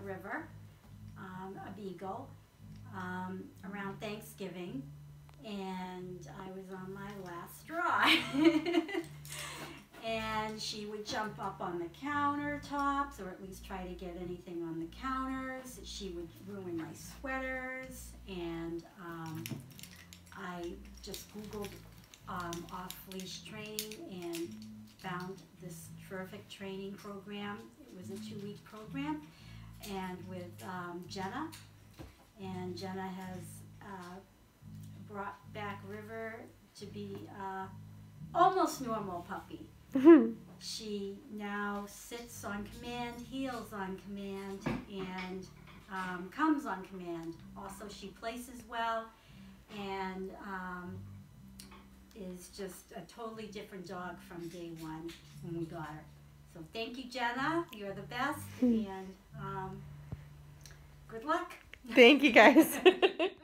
River, a beagle, around Thanksgiving, and I was on my last straw. And she would jump up on the countertops, or at least try to get anything on the counters. She would ruin my sweaters, and I just Googled off-leash training and found this terrific training program. It was a 2-week program, and with Jenna, and Jenna has brought back River to be almost normal puppy. She now sits on command, heels on command, and comes on command. Also, she places well, and is just a totally different dog from day one when we got her. So thank you, Jenna. You're the best, and good luck. Thank you, guys.